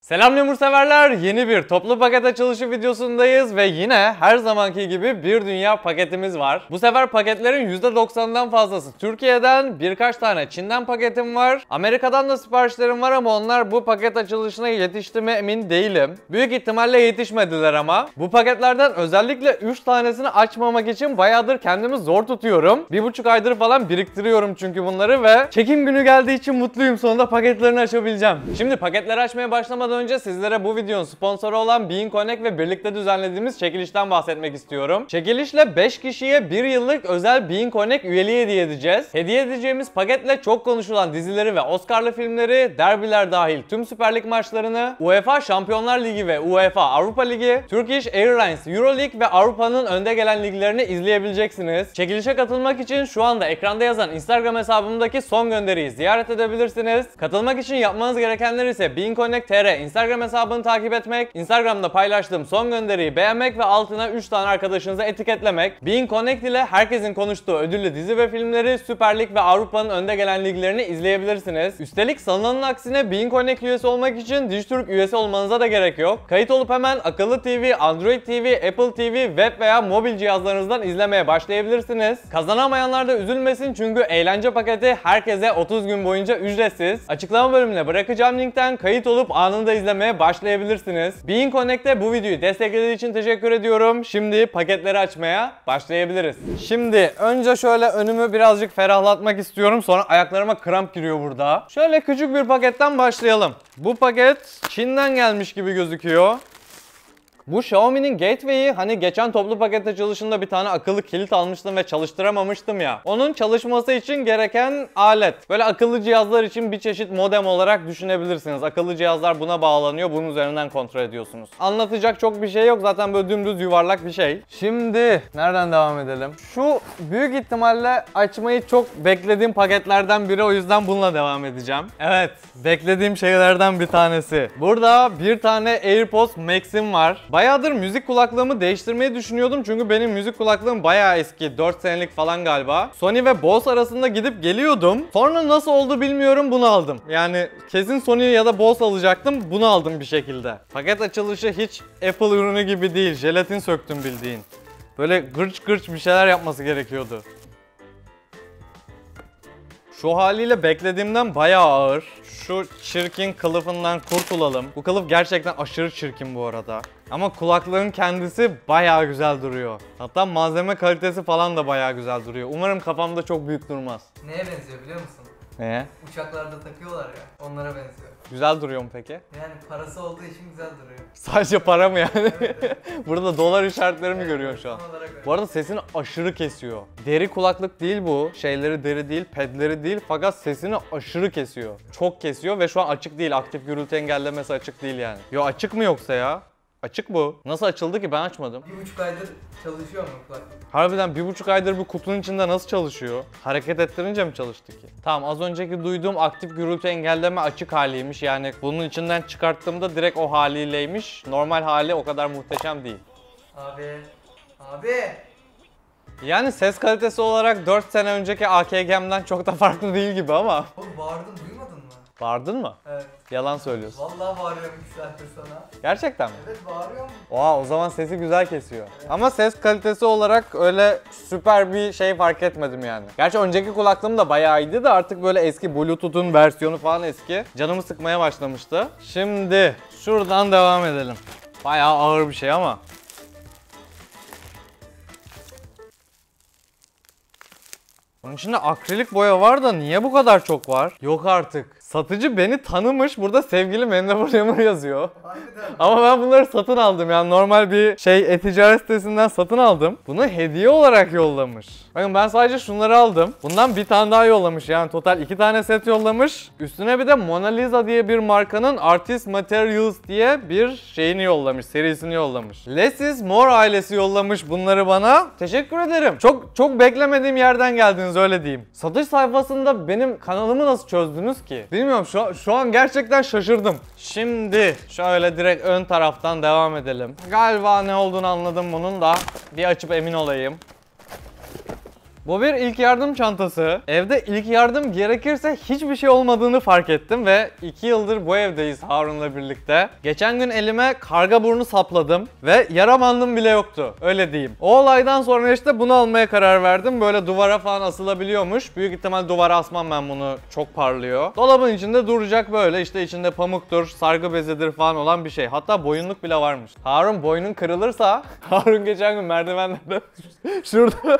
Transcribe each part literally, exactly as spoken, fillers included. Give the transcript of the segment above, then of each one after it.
Selam lemur severler, yeni bir toplu paket açılışı videosundayız ve yine her zamanki gibi bir dünya paketimiz var. Bu sefer paketlerin yüzde doksanından fazlası Türkiye'den, birkaç tane Çin'den paketim var. Amerika'dan da siparişlerim var ama onlar bu paket açılışına yetişti mi emin değilim. Büyük ihtimalle yetişmediler ama. Bu paketlerden özellikle üç tanesini açmamak için bayağıdır kendimi zor tutuyorum. Bir buçuk aydır falan biriktiriyorum çünkü bunları ve çekim günü geldiği için mutluyum, sonunda paketlerini açabileceğim. Şimdi paketleri açmaya başlamadan önce sizlere bu videonun sponsoru olan Bean Connect ve birlikte düzenlediğimiz çekilişten bahsetmek istiyorum. Çekilişle beş kişiye bir yıllık özel Bean Connect üyeliği hediye edeceğiz. Hediye edeceğimiz paketle çok konuşulan dizileri ve Oscar'lı filmleri, derbiler dahil tüm Süper Lig maçlarını, UEFA Şampiyonlar Ligi ve UEFA Avrupa Ligi, Turkish Airlines Euro League ve Avrupa'nın önde gelen liglerini izleyebileceksiniz. Çekilişe katılmak için şu anda ekranda yazan Instagram hesabımdaki son gönderiyi ziyaret edebilirsiniz. Katılmak için yapmanız gerekenler ise Bean Connect nokta tr Instagram hesabını takip etmek, Instagram'da paylaştığım son gönderiyi beğenmek ve altına üç tane arkadaşınıza etiketlemek. Bean Connect ile herkesin konuştuğu ödüllü dizi ve filmleri, Süper Lig ve Avrupa'nın önde gelen liglerini izleyebilirsiniz. Üstelik sanılanın aksine Bean Connect üyesi olmak için Dijitürk üyesi olmanıza da gerek yok. Kayıt olup hemen akıllı T V, Android T V, Apple T V, web veya mobil cihazlarınızdan izlemeye başlayabilirsiniz. Kazanamayanlar da üzülmesin çünkü eğlence paketi herkese otuz gün boyunca ücretsiz. Açıklama bölümüne bırakacağım linkten kayıt olup anında izlemeye başlayabilirsiniz. Bean Connect'te bu videoyu desteklediği için teşekkür ediyorum. Şimdi paketleri açmaya başlayabiliriz. Şimdi önce şöyle önümü birazcık ferahlatmak istiyorum. Sonra ayaklarıma kramp giriyor burada. Şöyle küçük bir paketten başlayalım. Bu paket Çin'den gelmiş gibi gözüküyor. Bu Xiaomi'nin Gateway'i, hani geçen toplu paket açılışında bir tane akıllı kilit almıştım ve çalıştıramamıştım ya. Onun çalışması için gereken alet. Böyle akıllı cihazlar için bir çeşit modem olarak düşünebilirsiniz. Akıllı cihazlar buna bağlanıyor, bunun üzerinden kontrol ediyorsunuz. Anlatacak çok bir şey yok, zaten böyle dümdüz yuvarlak bir şey. Şimdi nereden devam edelim? Şu büyük ihtimalle açmayı çok beklediğim paketlerden biri, o yüzden bununla devam edeceğim. Evet, beklediğim şeylerden bir tanesi. Burada bir tane AirPods Max'im var. Bayağıdır müzik kulaklığımı değiştirmeyi düşünüyordum çünkü benim müzik kulaklığım bayağı eski, dört senelik falan galiba. Sony ve Bose arasında gidip geliyordum. Sonra nasıl oldu bilmiyorum, bunu aldım. Yani kesin Sony ya da Bose alacaktım, bunu aldım bir şekilde. Paket açılışı hiç Apple ürünü gibi değil, jelatin söktüm bildiğin. Böyle gırç gırç bir şeyler yapması gerekiyordu. Şu haliyle beklediğimden bayağı ağır. Şu çirkin kılıfından kurtulalım. Bu kılıf gerçekten aşırı çirkin bu arada. Ama kulaklığın kendisi bayağı güzel duruyor. Hatta malzeme kalitesi falan da bayağı güzel duruyor. Umarım kafamda çok büyük durmaz. Neye benziyor biliyor musun? Neye? Uçaklarda takıyorlar ya, onlara benziyor. Güzel duruyor mu peki? Yani parası olduğu için güzel duruyor. Sadece para mı yani? Evet, evet. Burada dolar işaretleri mi evet, görüyorsun şu an? Bu arada sesini aşırı kesiyor. Deri kulaklık değil bu. Şeyleri deri değil, pedleri değil, fakat sesini aşırı kesiyor. Çok kesiyor ve şu an açık değil. Aktif gürültü engellemesi açık değil yani. Yo, açık mı yoksa ya? Açık bu. Nasıl açıldı ki, ben açmadım. Bir buçuk aydır çalışıyor mu kulaklık? Harbiden bir buçuk aydır bu kutunun içinde nasıl çalışıyor? Hareket ettirince mi çalıştı ki? Tamam, az önceki duyduğum aktif gürültü engelleme açık haliymiş. Yani bunun içinden çıkarttığımda direkt o haliyleymiş. Normal hali o kadar muhteşem değil. Abi. Abi. Yani ses kalitesi olarak dört sene önceki A K G'mden çok da farklı değil gibi ama. Oğlum bağırdın, duymadın mı? Bağırdın mı? Evet. Yalan söylüyorsun. Vallahi bağırıyorum iki saattir sana. Gerçekten mi? Evet, bağırıyorum. Oha, o zaman sesi güzel kesiyor. Evet. Ama ses kalitesi olarak öyle süper bir şey fark etmedim yani. Gerçi önceki kulaklığım da bayağı iyiydi de artık böyle eski Bluetooth'un versiyonu falan eski. Canımı sıkmaya başlamıştı. Şimdi şuradan devam edelim. Bayağı ağır bir şey ama. Bunun içinde akrilik boya var da niye bu kadar çok var? Yok artık. Satıcı beni tanımış. Burada sevgili Mendebur Lemur yazıyor. Ama ben bunları satın aldım. Yani normal bir şey e-ticaret sitesinden satın aldım. Bunu hediye olarak yollamış. Bakın, ben sadece şunları aldım. Bundan bir tane daha yollamış. Yani total iki tane set yollamış. Üstüne bir de Mona Lisa diye bir markanın Artist Materials diye bir şeyini yollamış. Serisini yollamış. Less is More ailesi yollamış bunları bana. Teşekkür ederim. Çok çok beklemediğim yerden geldiniz, öyle diyeyim. Satış sayfasında benim kanalımı nasıl çözdünüz ki? Bilmiyorum, şu, şu an gerçekten şaşırdım. Şimdi şöyle direkt ön taraftan devam edelim. Galiba ne olduğunu anladım bunun da. Bir açıp emin olayım. Bu bir ilk yardım çantası. Evde ilk yardım gerekirse hiçbir şey olmadığını fark ettim ve iki yıldır bu evdeyiz Harun'la birlikte. Geçen gün elime karga burnu sapladım ve yara bandım bile yoktu. Öyle diyeyim. O olaydan sonra işte bunu almaya karar verdim. Böyle duvara falan asılabiliyormuş. Büyük ihtimal duvara asmam ben bunu. Çok parlıyor. Dolabın içinde duracak böyle. İşte içinde pamuktur, sargı bezidir falan olan bir şey. Hatta boyunluk bile varmış. Harun boynun kırılırsa Harun geçen gün merdivenlerde şurada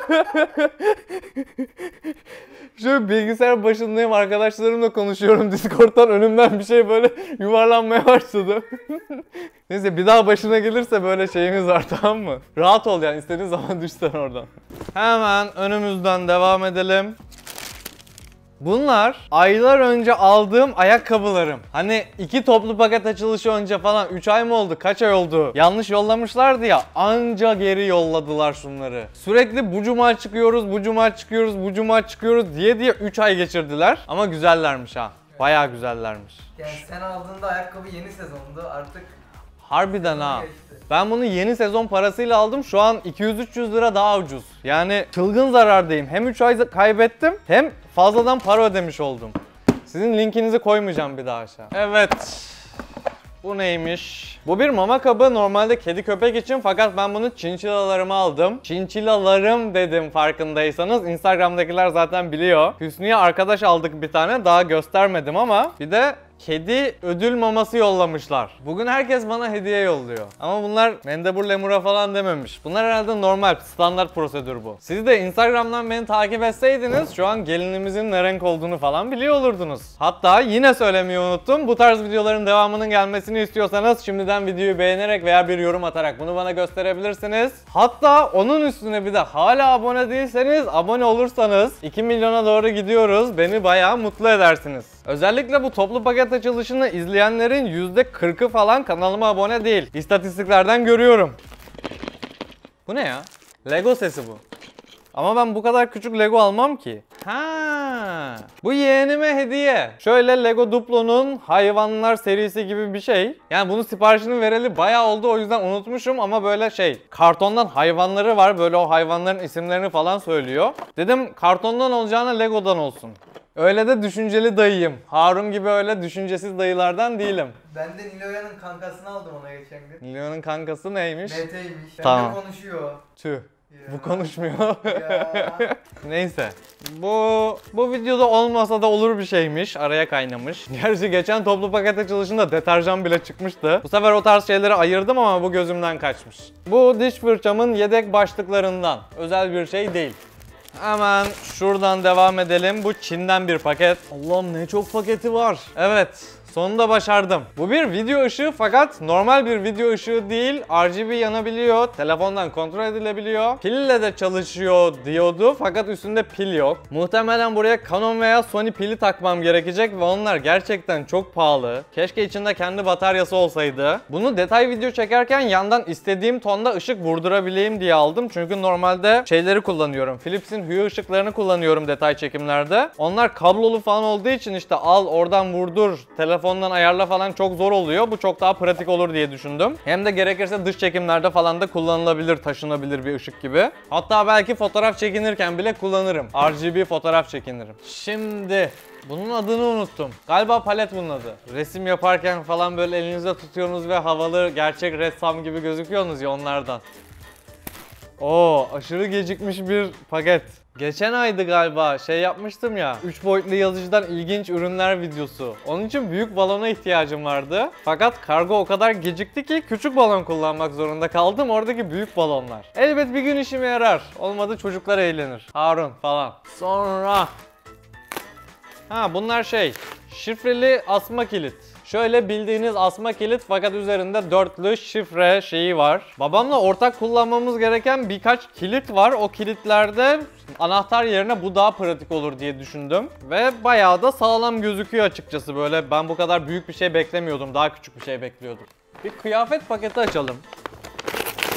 şu bilgisayar başındayım, arkadaşlarımla konuşuyorum Discord'dan, önümden bir şey böyle yuvarlanmaya başladı. Neyse bir daha başına gelirse böyle şeyimiz var, tamam mı? Rahat ol yani, istediğin zaman düşsen oradan. Hemen önümüzden devam edelim. Bunlar aylar önce aldığım ayakkabılarım. Hani iki toplu paket açılışı önce falan, üç ay mı oldu, kaç ay oldu? Yanlış yollamışlardı ya, anca geri yolladılar şunları. Sürekli bu cuma çıkıyoruz, bu cuma çıkıyoruz, bu cuma çıkıyoruz diye diye üç ay geçirdiler. Ama güzellermiş ha. Bayağı güzellermiş. Yani sen aldığında ayakkabı yeni sezondu artık. Harbiden ha. Geçti. Ben bunu yeni sezon parasıyla aldım. Şu an iki yüz üç yüz lira daha ucuz. Yani çılgın zarardayım. Hem üç ay kaybettim hem fazladan para ödemiş oldum. Sizin linkinizi koymayacağım bir daha aşağı. Evet. Bu neymiş? Bu bir mama kabı, normalde kedi köpek için, fakat ben bunu çinçilalarıma aldım. Çinçilalarım dedim farkındaysanız. Instagram'dakiler zaten biliyor. Hüsnü'ye arkadaş aldık bir tane, daha göstermedim ama bir de kedi ödül maması yollamışlar. Bugün herkes bana hediye yolluyor. Ama bunlar mendebur lemura falan dememiş. Bunlar herhalde normal, standart prosedür bu. Siz de Instagram'dan beni takip etseydiniz şu an gelinimizin ne renk olduğunu falan biliyor olurdunuz. Hatta yine söylemeyi unuttum. Bu tarz videoların devamının gelmesini istiyorsanız şimdiden videoyu beğenerek veya bir yorum atarak bunu bana gösterebilirsiniz. Hatta onun üstüne bir de hala abone değilseniz abone olursanız iki milyona doğru gidiyoruz. Beni bayağı mutlu edersiniz. Özellikle bu toplu paket açılışını izleyenlerin yüzde kırkı falan kanalıma abone değil. İstatistiklerden görüyorum. Bu ne ya? Lego sesi bu. Ama ben bu kadar küçük Lego almam ki. Ha, bu yeğenime hediye. Şöyle Lego Duplo'nun hayvanlar serisi gibi bir şey. Yani bunun siparişini vereli bayağı oldu, o yüzden unutmuşum ama böyle şey, kartondan hayvanları var. Böyle o hayvanların isimlerini falan söylüyor. Dedim kartondan olacağına Lego'dan olsun. Öyle de düşünceli dayıyım. Harun gibi öyle düşüncesiz dayılardan değilim. Ben de Niloya'nın kankasını aldım ona geçen gün. Nilo'nun kankası neymiş? Mete'ymiş. Tamam. Ben de konuşuyor. Tüh. Ya. Bu konuşmuyor. Ya. Neyse. Bu bu videoda olmasa da olur bir şeymiş. Araya kaynamış. Gerçi geçen toplu paket açılışında deterjan bile çıkmıştı. Bu sefer o tarz şeyleri ayırdım ama bu gözümden kaçmış. Bu diş fırçamın yedek başlıklarından. Özel bir şey değil. Hemen şuradan devam edelim. Bu Çin'den bir paket. Allah'ım ne çok paketi var. Evet. Sonunda başardım. Bu bir video ışığı, fakat normal bir video ışığı değil. R G B yanabiliyor. Telefondan kontrol edilebiliyor. Pille de çalışıyor diyordu, fakat üstünde pil yok. Muhtemelen buraya Canon veya Sony pili takmam gerekecek ve onlar gerçekten çok pahalı. Keşke içinde kendi bataryası olsaydı. Bunu detay video çekerken yandan istediğim tonda ışık vurdurabileyim diye aldım. Çünkü normalde şeyleri kullanıyorum. Philips'in Hue ışıklarını kullanıyorum detay çekimlerde. Onlar kablolu falan olduğu için işte al oradan vurdur, telefon Telefondan ayarla falan çok zor oluyor. Bu çok daha pratik olur diye düşündüm. Hem de gerekirse dış çekimlerde falan da kullanılabilir, taşınabilir bir ışık gibi. Hatta belki fotoğraf çekinirken bile kullanırım. R G B fotoğraf çekinirim. Şimdi bunun adını unuttum. Galiba palet bunun adı. Resim yaparken falan böyle elinizde tutuyorsunuz ve havalı gerçek ressam gibi gözüküyorsunuz ya, onlardan. Oo, aşırı gecikmiş bir paket. Geçen aydı galiba şey yapmıştım ya, üç boyutlu yazıcıdan ilginç ürünler videosu. Onun için büyük balona ihtiyacım vardı. Fakat kargo o kadar gecikti ki küçük balon kullanmak zorunda kaldım, oradaki büyük balonlar. Elbet bir gün işime yarar. Olmadı çocuklar eğlenir. Harun falan. Sonra... Ha bunlar şey, şifreli asma kilit. Şöyle bildiğiniz asma kilit, fakat üzerinde dörtlü şifre şeyi var. Babamla ortak kullanmamız gereken birkaç kilit var. O kilitlerde anahtar yerine bu daha pratik olur diye düşündüm. Ve bayağı da sağlam gözüküyor açıkçası böyle. Ben bu kadar büyük bir şey beklemiyordum. Daha küçük bir şey bekliyordum. Bir kıyafet paketi açalım.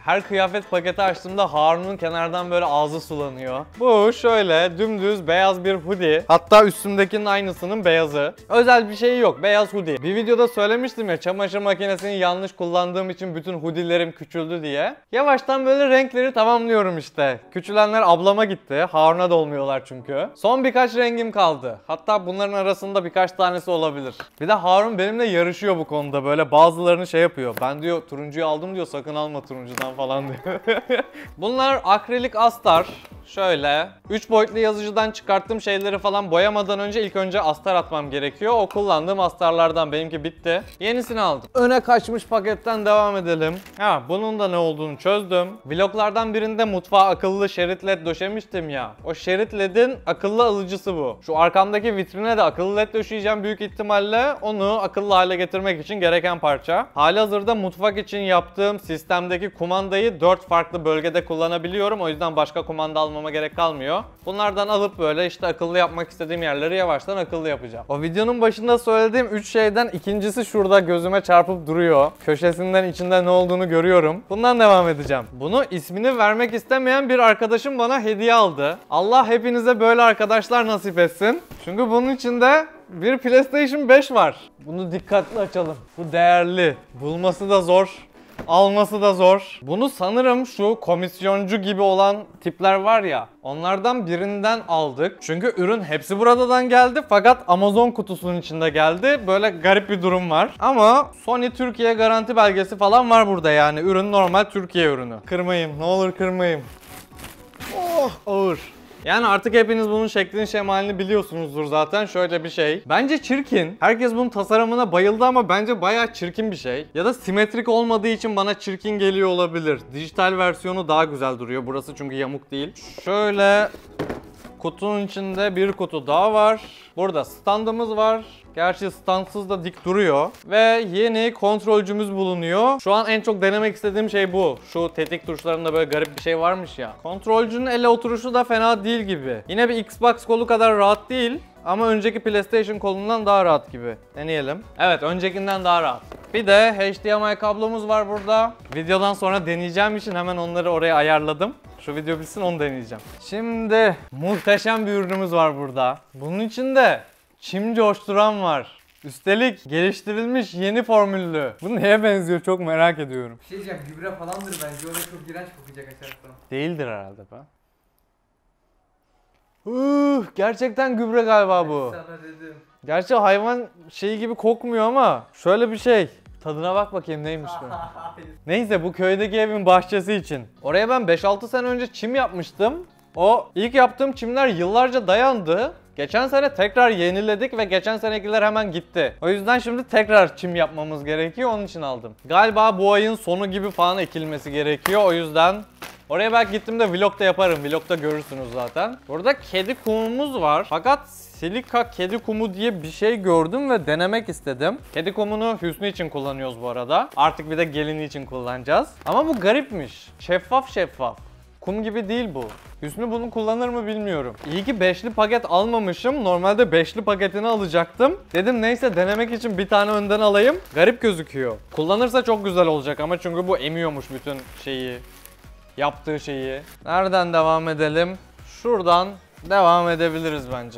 Her kıyafet paketi açtığımda Harun'un kenardan böyle ağzı sulanıyor. Bu şöyle dümdüz beyaz bir hoodie. Hatta üstümdekinin aynısının beyazı. Özel bir şey yok. Beyaz hoodie. Bir videoda söylemiştim ya, çamaşır makinesini yanlış kullandığım için bütün hoodie'lerim küçüldü diye. Yavaştan böyle renkleri tamamlıyorum işte. Küçülenler ablama gitti. Harun'a da olmuyorlar çünkü. Son birkaç rengim kaldı. Hatta bunların arasında birkaç tanesi olabilir. Bir de Harun benimle yarışıyor bu konuda. Böyle bazılarını şey yapıyor. Ben diyor turuncuyu aldım diyor, sakın alma turuncudan falan diyor. Bunlar akrilik astar. Şöyle üç boyutlu yazıcıdan çıkarttığım şeyleri falan boyamadan önce ilk önce astar atmam gerekiyor. O kullandığım astarlardan, benimki bitti. Yenisini aldım. Öne kaçmış paketten devam edelim. Ha, bunun da ne olduğunu çözdüm. Vloglardan birinde mutfağa akıllı şerit led döşemiştim ya. O şerit ledin akıllı alıcısı bu. Şu arkamdaki vitrine de akıllı led döşeyeceğim büyük ihtimalle. Onu akıllı hale getirmek için gereken parça. Halihazırda mutfak için yaptığım sistemdeki kumandayı dört farklı bölgede kullanabiliyorum. O yüzden başka kumanda almama gerek kalmıyor. Bunlardan alıp böyle işte akıllı yapmak istediğim yerleri yavaştan akıllı yapacağım. O videonun başında söylediğim üç şeyden ikincisi şurada gözüme çarpıp duruyor. Köşesinden içinde ne olduğunu görüyorum. Bundan devam edeceğim. Bunu ismini vermek istemeyen bir arkadaşım bana hediye aldı. Allah hepinize böyle arkadaşlar nasip etsin. Çünkü bunun içinde bir PlayStation beş var. Bunu dikkatli açalım. Bu değerli. Bulması da zor. Alması da zor. Bunu sanırım şu komisyoncu gibi olan tipler var ya, onlardan birinden aldık. Çünkü ürün hepsi buradan geldi fakat Amazon kutusunun içinde geldi. Böyle garip bir durum var. Ama Sony Türkiye garanti belgesi falan var burada yani. Ürün normal Türkiye ürünü. Kırmayayım, ne olur kırmayayım. Oh, ağır. Yani artık hepiniz bunun şeklini şemalini biliyorsunuzdur zaten. Şöyle bir şey. Bence çirkin. Herkes bunun tasarımına bayıldı ama bence bayağı çirkin bir şey. Ya da simetrik olmadığı için bana çirkin geliyor olabilir. Dijital versiyonu daha güzel duruyor. Burası çünkü yamuk değil. Şöyle kutunun içinde bir kutu daha var. Burada standımız var. Gerçi standsız da dik duruyor. Ve yeni kontrolcümüz bulunuyor. Şu an en çok denemek istediğim şey bu. Şu tetik tuşlarında böyle garip bir şey varmış ya. Kontrolcünün ele oturuşu da fena değil gibi. Yine bir Xbox kolu kadar rahat değil. Ama önceki PlayStation kolundan daha rahat gibi. Deneyelim. Evet, öncekinden daha rahat. Bir de H D M I kablomuz var burada. Videodan sonra deneyeceğim için hemen onları oraya ayarladım. Şu video bitsin, onu deneyeceğim. Şimdi muhteşem bir ürünümüz var burada. Bunun içinde çim coşturan var. Üstelik geliştirilmiş yeni formüllü. Bu neye benziyor çok merak ediyorum. Bir şey diyeceğim, gübre falandır bence. Orada çok iğrenç kokacak açar sonra. Değildir herhalde be. Uh, gerçekten gübre galiba bu. Sana dedim. Gerçi hayvan şeyi gibi kokmuyor ama şöyle bir şey. Tadına bak bakayım neymiş bu. Neyse, bu köydeki evin bahçesi için. Oraya ben beş altı sene önce çim yapmıştım. O ilk yaptığım çimler yıllarca dayandı. Geçen sene tekrar yeniledik ve geçen senekiler hemen gitti. O yüzden şimdi tekrar çim yapmamız gerekiyor, onun için aldım. Galiba bu ayın sonu gibi falan ekilmesi gerekiyor, o yüzden oraya belki gittiğimde vlogda yaparım. Vlogda görürsünüz zaten. Burada kedi kumumuz var. Fakat silika kedi kumu diye bir şey gördüm ve denemek istedim. Kedi kumunu Hüsnü için kullanıyoruz bu arada. Artık bir de gelini için kullanacağız. Ama bu garipmiş. Şeffaf şeffaf. Kum gibi değil bu. Hüsnü bunu kullanır mı bilmiyorum. İyi ki beşli paket almamışım. Normalde beşli paketini alacaktım. Dedim neyse, denemek için bir tane önden alayım. Garip gözüküyor. Kullanırsa çok güzel olacak ama çünkü bu emiyormuş bütün şeyi. Yaptığı şeyi. Nereden devam edelim? Şuradan devam edebiliriz bence.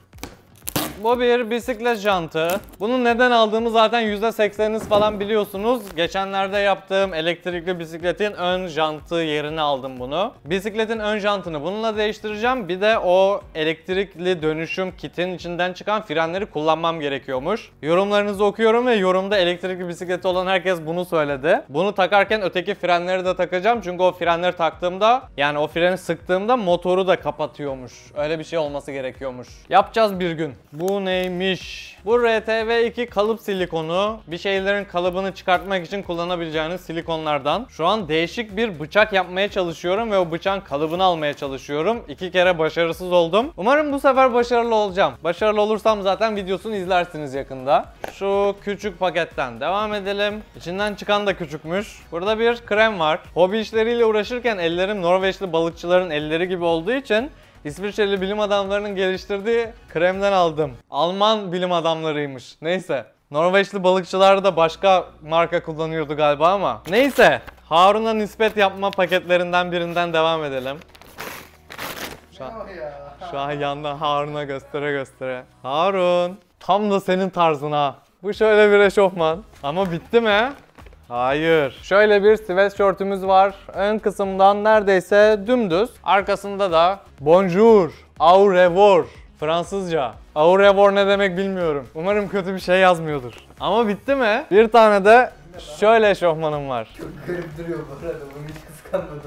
Bu bir bisiklet jantı. Bunu neden aldığımı zaten yüzde sekseniniz falan biliyorsunuz. Geçenlerde yaptığım elektrikli bisikletin ön jantı yerine aldım bunu. Bisikletin ön jantını bununla değiştireceğim. Bir de o elektrikli dönüşüm kitin içinden çıkan frenleri kullanmam gerekiyormuş. Yorumlarınızı okuyorum ve yorumda elektrikli bisikleti olan herkes bunu söyledi. Bunu takarken öteki frenleri de takacağım. Çünkü o frenleri taktığımda, yani o freni sıktığımda motoru da kapatıyormuş. Öyle bir şey olması gerekiyormuş. Yapacağız bir gün. Bu neymiş? Bu R T V iki kalıp silikonu. Bir şeylerin kalıbını çıkartmak için kullanabileceğiniz silikonlardan. Şu an değişik bir bıçak yapmaya çalışıyorum ve o bıçağın kalıbını almaya çalışıyorum. İki kere başarısız oldum. Umarım bu sefer başarılı olacağım. Başarılı olursam zaten videosunu izlersiniz yakında. Şu küçük paketten devam edelim. İçinden çıkan da küçükmüş. Burada bir krem var. Hobi işleriyle uğraşırken ellerim Norveçli balıkçıların elleri gibi olduğu için İsviçreli bilim adamlarının geliştirdiği kremden aldım. Alman bilim adamlarıymış. Neyse. Norveçli balıkçılar da başka marka kullanıyordu galiba ama. Neyse. Harun'a nispet yapma paketlerinden birinden devam edelim. Şu an, şu an yandan Harun'a göstere göstere. Harun, tam da senin tarzına. Bu şöyle bir eşofman. Ama bitti mi? Hayır. Şöyle bir sweatshirt'ümüz var. Ön kısımdan neredeyse dümdüz. Arkasında da bonjour, au revoir. Fransızca. Au revoir ne demek bilmiyorum. Umarım kötü bir şey yazmıyordur. Ama bitti mi? Bir tane de şöyle eşofmanım var. Çok garip duruyor bu arada. Bunu hiç kıskanmadım.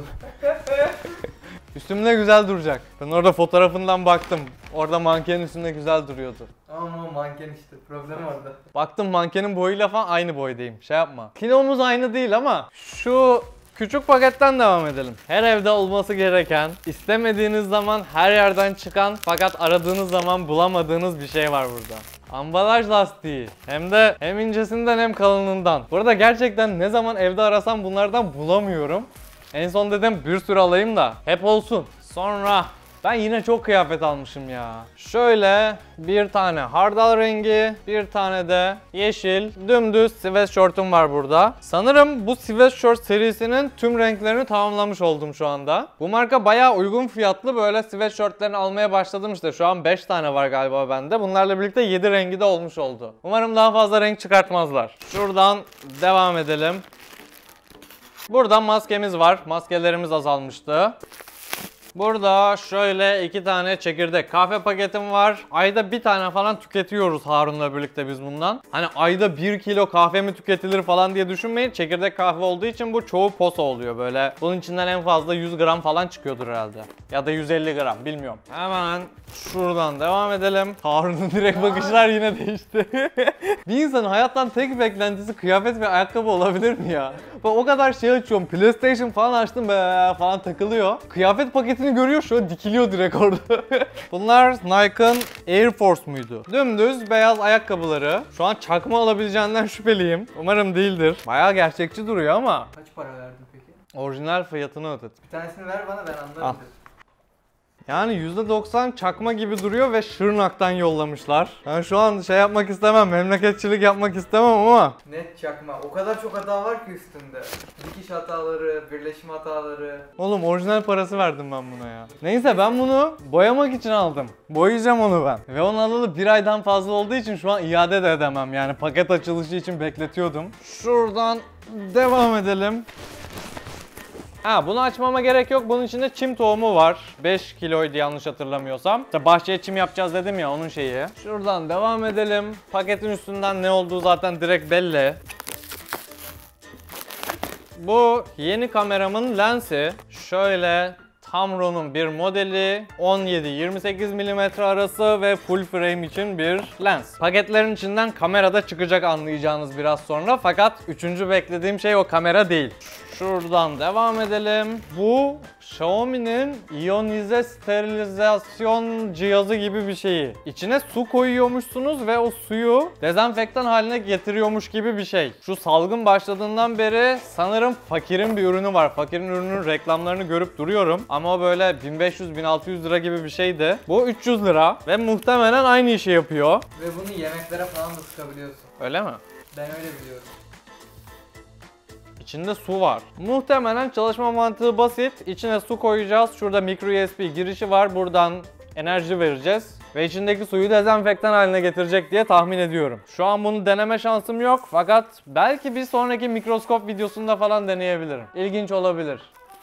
Üstümde güzel duracak. Ben orada fotoğrafından baktım. Orada mankenin üstünde güzel duruyordu. Ama manken işte. Problem orada. Baktım mankenin boyuyla falan aynı boydayım. Şey yapma. Kilomuz aynı değil ama şu küçük paketten devam edelim. Her evde olması gereken, istemediğiniz zaman her yerden çıkan fakat aradığınız zaman bulamadığınız bir şey var burada. Ambalaj lastiği. Hem de hem incesinden hem kalınlığından. Burada gerçekten ne zaman evde arasam bunlardan bulamıyorum. En son dedim bir sürü alayım da hep olsun. Sonra ben yine çok kıyafet almışım ya. Şöyle bir tane hardal rengi, bir tane de yeşil dümdüz sweatshirt'üm var burada. Sanırım bu sweatshirt serisinin tüm renklerini tamamlamış oldum şu anda. Bu marka bayağı uygun fiyatlı, böyle sweatshirt'lerini almaya başladım işte. Şu an beş tane var galiba bende. Bunlarla birlikte yedi rengi de olmuş oldu. Umarım daha fazla renk çıkartmazlar. Şuradan devam edelim. Burada maskemiz var. Maskelerimiz azalmıştı. Burada şöyle iki tane çekirdek kahve paketim var. Ayda bir tane falan tüketiyoruz Harun'la birlikte biz bundan. Hani ayda bir kilo kahve mi tüketilir falan diye düşünmeyin. Çekirdek kahve olduğu için bu çoğu posa oluyor böyle. Bunun içinden en fazla yüz gram falan çıkıyordur herhalde. Ya da yüz elli gram, bilmiyorum. Hemen şuradan devam edelim. Harun'un direkt bakışlar yine değişti. Bir insanın hayattan tek beklentisi kıyafet ve ayakkabı olabilir mi ya? Bak o kadar şey açıyorum. PlayStation falan açtım be falan takılıyor. Kıyafet paketini görüyor, şu an dikiliyor direkt orada. Bunlar Nike'ın Air Force muydu? Dümdüz beyaz ayakkabıları. Şu an çakma alabileceğinden şüpheliyim. Umarım değildir. Bayağı gerçekçi duruyor ama. Kaç para verdin peki? Orijinal fiyatını ödedim. Bir tanesini ver bana, ben anlarım. Al. Yani yüzde doksan çakma gibi duruyor ve Şırnak'tan yollamışlar. Ben şu an şey yapmak istemem, memleketçilik yapmak istemem ama. Net çakma. O kadar çok hata var ki üstünde. Dikiş hataları, birleşim hataları. Oğlum orijinal parası verdim ben buna ya. Neyse ben bunu boyamak için aldım. Boyayacağım onu ben. Ve onu alalı bir aydan fazla olduğu için şu an iade de edemem. Yani paket açılışı için bekletiyordum. Şuradan devam edelim. Ha, bunu açmama gerek yok. Bunun içinde çim tohumu var. beş kiloydu yanlış hatırlamıyorsam. İşte bahçeye çim yapacağız dedim ya, onun şeyi. Şuradan devam edelim. Paketin üstünden ne olduğu zaten direkt belli. Bu yeni kameramın lensi. Şöyle Tamron'un bir modeli, on yedi yirmi sekiz milimetre arası ve full frame için bir lens. Paketlerin içinden kamera da çıkacak anlayacağınız biraz sonra, fakat üçüncü beklediğim şey o kamera değil. Şuradan devam edelim. Bu Xiaomi'nin iyonize sterilizasyon cihazı gibi bir şeyi. İçine su koyuyormuşsunuz ve o suyu dezenfektan haline getiriyormuş gibi bir şey. Şu salgın başladığından beri sanırım Fakir'in bir ürünü var. Fakir'in ürünün reklamlarını görüp duruyorum. Ama o böyle bin beş yüz bin altı yüz lira gibi bir şeydi. Bu üç yüz lira ve muhtemelen aynı işi yapıyor. Ve bunu yemeklere falan da sıkabiliyorsun. Öyle mi? Ben öyle biliyorum. İçinde su var. Muhtemelen çalışma mantığı basit. İçine su koyacağız. Şurada micro U S B girişi var. Buradan enerji vereceğiz. Ve içindeki suyu dezenfektan haline getirecek diye tahmin ediyorum. Şu an bunu deneme şansım yok. Fakat belki bir sonraki mikroskop videosunda falan deneyebilirim. İlginç olabilir.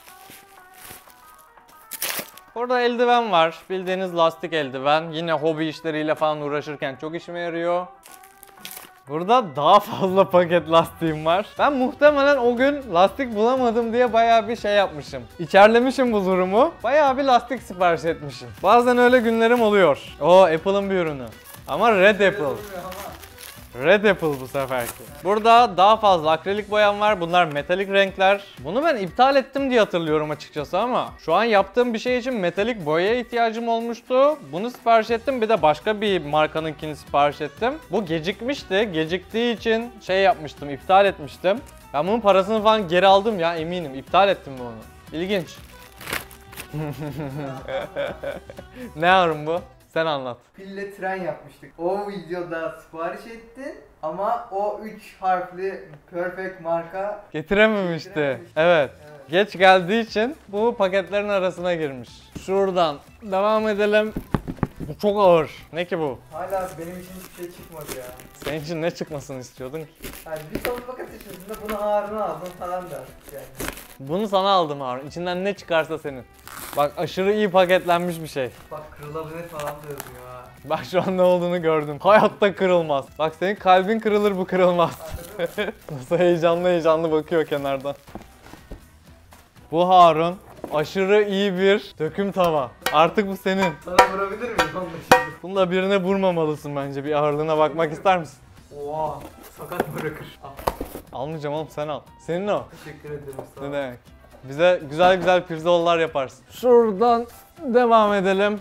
Burada eldiven var. Bildiğiniz lastik eldiven. Yine hobi işleriyle falan uğraşırken çok işime yarıyor. Burada daha fazla paket lastiğim var. Ben muhtemelen o gün lastik bulamadım diye bayağı bir şey yapmışım. İçerlemişim bu durumu. Bayağı bir lastik sipariş etmişim. Bazen öyle günlerim oluyor. Oo, Apple'ın bir ürünü. Ama Red Apple. Red Apple bu seferki. Burada daha fazla akrilik boyam var. Bunlar metalik renkler. Bunu ben iptal ettim diye hatırlıyorum açıkçası ama şu an yaptığım bir şey için metalik boyaya ihtiyacım olmuştu. Bunu sipariş ettim. Bir de başka bir markanınkini sipariş ettim. Bu gecikmişti. Geciktiği için şey yapmıştım, iptal etmiştim. Ben bunun parasını falan geri aldım ya, eminim. İptal ettim bunu. İlginç. Ne arım bu? Sen anlat. Pille tren yapmıştık. O videoda sipariş ettin ama o üç harfli perfect marka Getirememişti. Getirememişti. Evet. Evet. Geç geldiği için bu paketlerin arasına girmiş. Şuradan devam edelim. Bu çok ağır. Ne ki bu? hala benim için hiçbir şey çıkmadı ya. Senin için ne çıkmasını istiyordun ki? Yani bir toplu paket içerisinde bunu ağırına aldım falan da yani. Bunu sana aldım Harun. İçinden ne çıkarsa senin. Bak aşırı iyi paketlenmiş bir şey. Bak kırılabilir falan da yazıyor ha. Bak şu an ne olduğunu gördüm. Hayatta kırılmaz. Bak senin kalbin kırılır, bu kırılmaz. Anladın mı? Nasıl heyecanlı heyecanlı bakıyor kenardan. Bu Harun aşırı iyi bir döküm tava. Artık bu senin. Sana vurabilir miyim onu da şimdi? Bunu da birine vurmamalısın bence. Bir ağırlığına bakmak ister misin? Oha sakat bırakır. Al, Almayacağım oğlum, sen al. Senin o. teşekkür ederim sağ ol. Ne demek? Bize güzel güzel pirzolalar yaparsın. Şuradan devam edelim.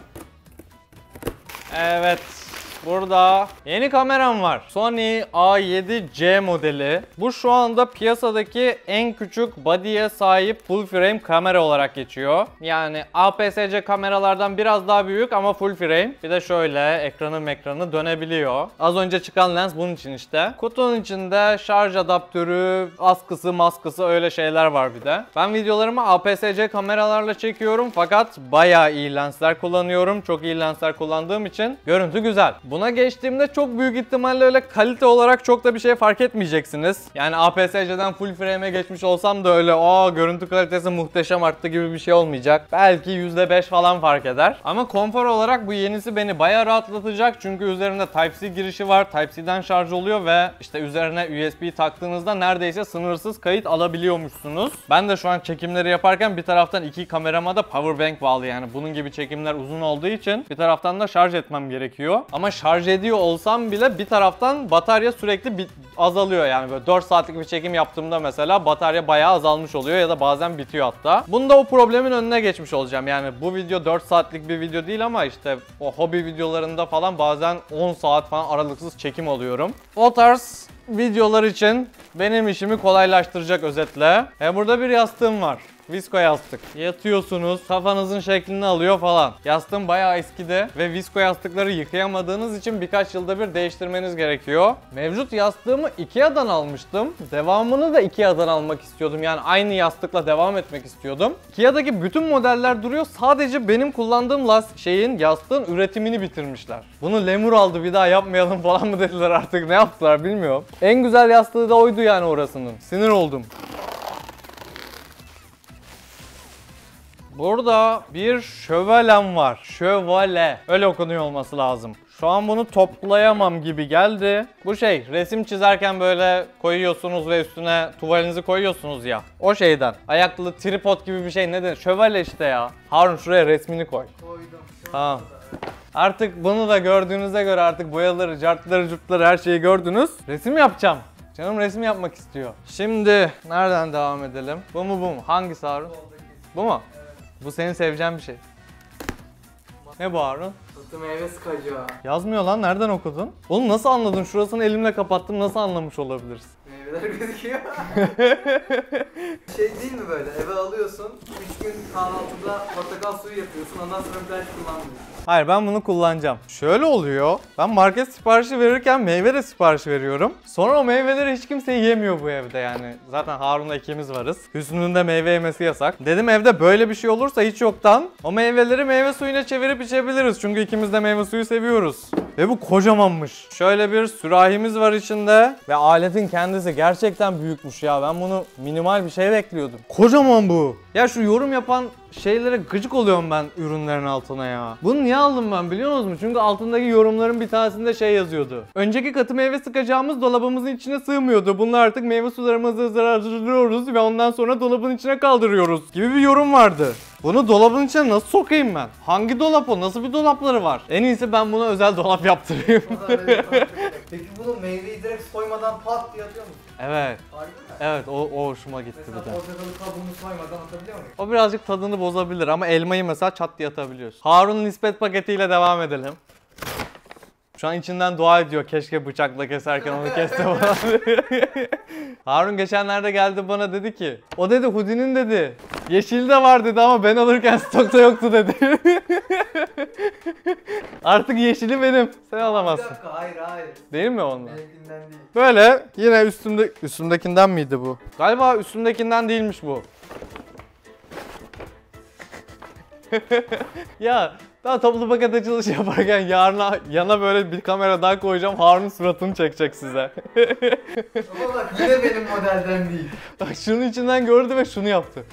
Evet. Burada yeni kameram var. Sony A yedi C modeli. Bu şu anda piyasadaki en küçük body'ye sahip full frame kamera olarak geçiyor. Yani A P S C kameralardan biraz daha büyük ama full frame. Bir de şöyle ekranı ekranı dönebiliyor. Az önce çıkan lens bunun için işte. Kutunun içinde şarj adaptörü, askısı, maskısı öyle şeyler var bir de. Ben videolarımı A P S C kameralarla çekiyorum fakat bayağı iyi lensler kullanıyorum. Çok iyi lensler kullandığım için görüntü güzel. Buna geçtiğimde çok büyük ihtimalle öyle kalite olarak çok da bir şey fark etmeyeceksiniz. Yani A P S C'den full frame'e geçmiş olsam da öyle aa görüntü kalitesi muhteşem arttı gibi bir şey olmayacak. Belki yüzde beş falan fark eder. Ama konfor olarak bu yenisi beni bayağı rahatlatacak. Çünkü üzerinde Type-C girişi var. Type-C'den şarj oluyor ve işte üzerine U S B taktığınızda neredeyse sınırsız kayıt alabiliyormuşsunuz. Ben de şu an çekimleri yaparken bir taraftan iki kamerama da powerbank bağlı, yani bunun gibi çekimler uzun olduğu için bir taraftan da şarj etmem gerekiyor. Ama şarj ediyor olsam bile bir taraftan batarya sürekli bir azalıyor, yani böyle dört saatlik bir çekim yaptığımda mesela batarya bayağı azalmış oluyor ya da bazen bitiyor hatta. Bunda o problemin önüne geçmiş olacağım. Yani bu video dört saatlik bir video değil ama işte o hobi videolarında falan bazen on saat falan aralıksız çekim alıyorum. O tarz videolar için benim işimi kolaylaştıracak özetle. E burada bir yastığım var. Visko yastık. Yatıyorsunuz, kafanızın şeklini alıyor falan. Yastığım bayağı eskidi ve visko yastıkları yıkayamadığınız için birkaç yılda bir değiştirmeniz gerekiyor. Mevcut yastığımı Ikea'dan almıştım. Devamını da Ikea'dan almak istiyordum. Yani aynı yastıkla devam etmek istiyordum. Ikea'daki bütün modeller duruyor. Sadece benim kullandığım last şeyin, yastığın üretimini bitirmişler. Bunu Lemur aldı, bir daha yapmayalım falan mı dediler, artık ne yaptılar bilmiyorum. En güzel yastığı da oydu yani orasının. Sinir oldum. Burada bir şövalem var. Şövale. Öyle okunuyor olması lazım. Şu an bunu toplayamam gibi geldi. Bu şey, resim çizerken böyle koyuyorsunuz ve üstüne tuvalinizi koyuyorsunuz ya. O şeyden. Ayaklı tripod gibi bir şey, ne denir? Şövalye işte ya. Harun şuraya resmini koy. Koydum. Şu Tamam. anda da. Artık bunu da gördüğünüze göre artık boyaları, cartları, curtları her şeyi gördünüz. Resim yapacağım. Canım resim yapmak istiyor. Şimdi nereden devam edelim? Bu mu bu mu? Hangisi Harun? Soldaki. Bu mu? Evet. Bu senin seveceğin bir şey. Ne bu Harun? Tatlı meyve sıkacı. Yazmıyor lan, nereden okudun? Oğlum nasıl anladın? Şurasını elimle kapattım, nasıl anlamış olabilirsin? Meyveler gözüküyor. Şey değil mi böyle, eve alıyorsun, üç gün kahvaltıda portakal suyu yapıyorsun, ondan sonra bir daha hiç kullanmıyorsun. Hayır, ben bunu kullanacağım. Şöyle oluyor. Ben market siparişi verirken meyve de sipariş veriyorum. Sonra o meyveleri hiç kimse yemiyor bu evde yani. Zaten Harun'la ikimiz varız. Hüsnü'nün de meyve yemesi yasak. Dedim evde böyle bir şey olursa hiç yoktan o meyveleri meyve suyuna çevirip içebiliriz. Çünkü ikimiz de meyve suyu seviyoruz. Ve bu kocamanmış. Şöyle bir sürahimiz var içinde. Ve aletin kendisi gerçekten büyükmüş ya. Ben bunu minimal bir şey bekliyordum. Kocaman bu. Ya şu yorum yapan şeylere gıcık oluyorum ben ürünlerin altına ya. Bunu niye aldım ben biliyor musunuz? Çünkü altındaki yorumların bir tanesinde şey yazıyordu. Önceki katı meyve sıkacağımız dolabımızın içine sığmıyordu. Bunlar artık meyve sularımızı hazırlıyoruz ve ondan sonra dolabın içine kaldırıyoruz gibi bir yorum vardı. Bunu dolabın içine nasıl sokayım ben? Hangi dolap o? Nasıl bir dolapları var? En iyisi ben buna özel dolap yaptırayım. O da öyle bir konsept. Peki bunu meyveyi direkt soymadan pat diye atıyor musun? Evet. Harbi mi? Evet, o, o hoşuma gitti Mesela bir de. portakalı kabuğunu soymadan atabiliyor muyum? O birazcık tadını bozabilir ama elmayı mesela çat diye atabiliyorsun. Harun'un nispet paketiyle devam edelim. Şu an içinden dua ediyor, keşke bıçakla keserken onu kesse falan. Harun geçenlerde geldi bana dedi ki, o dedi Hoodie'nin dedi yeşili de var dedi ama ben alırken stokta yoktu dedi. Artık yeşili benim. Sen Bir alamazsın. dakika, hayır hayır. Değil mi onlar? Benimkinden değil. Böyle yine üstümde üstümdekinden miydi bu? Galiba üstümdekinden değilmiş bu. Ya daha toplu paket açılışı yaparken yarına yana böyle bir kamera daha koyacağım. Harun'un suratını çekecek size. Ama bak yine benim modelden değil. Bak şunun içinden gördü ve şunu yaptı.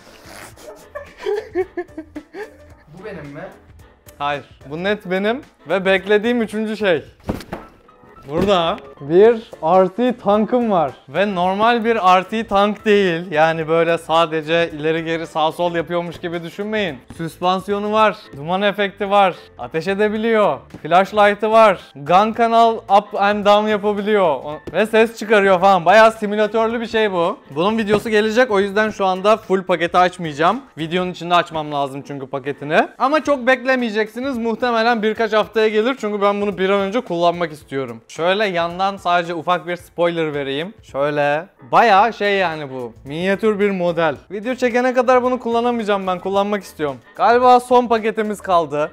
Bu benim mi? Hayır. Bu net benim ve beklediğim üçüncü şey. Burada bir R T tankım var. Ve normal bir R T tank değil. Yani böyle sadece ileri geri sağ sol yapıyormuş gibi düşünmeyin. Süspansiyonu var. Duman efekti var. Ateş edebiliyor. Flashlight'ı var. Gun kanal up and down yapabiliyor. Ve ses çıkarıyor falan. Bayağı simülatörlü bir şey bu. Bunun videosu gelecek. O yüzden şu anda full paketi açmayacağım. Videonun içinde açmam lazım çünkü paketini. Ama çok beklemeyeceksiniz. Muhtemelen birkaç haftaya gelir. Çünkü ben bunu bir an önce kullanmak istiyorum. Şöyle yandan sadece ufak bir spoiler vereyim. Şöyle. Bayağı şey yani bu. Minyatür bir model. Video çekene kadar bunu kullanamayacağım ben. Kullanmak istiyorum. Galiba son paketimiz kaldı.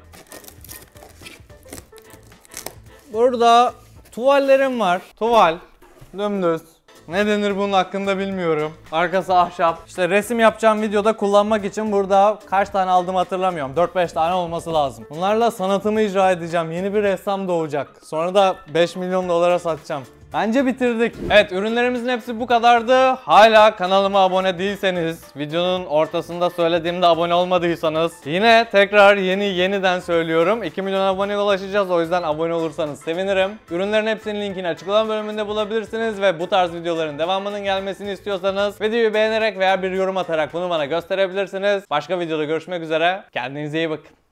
Burada tuvallerim var. Tuval. Dümdüz. Ne denir bunun hakkında bilmiyorum. Arkası ahşap. İşte resim yapacağım videoda kullanmak için burada kaç tane aldım hatırlamıyorum. dört beş tane olması lazım. Bunlarla sanatımı icra edeceğim. Yeni bir ressam doğacak. Sonra da beş milyon dolara satacağım. Bence bitirdik. Evet, ürünlerimizin hepsi bu kadardı. Hala kanalıma abone değilseniz, videonun ortasında söylediğimde abone olmadıysanız, yine tekrar yeni yeniden söylüyorum. iki milyon aboneye ulaşacağız, o yüzden abone olursanız sevinirim. Ürünlerin hepsinin linkini açıklama bölümünde bulabilirsiniz ve bu tarz videoların devamının gelmesini istiyorsanız videoyu beğenerek veya bir yorum atarak bunu bana gösterebilirsiniz. Başka videoda görüşmek üzere. Kendinize iyi bakın.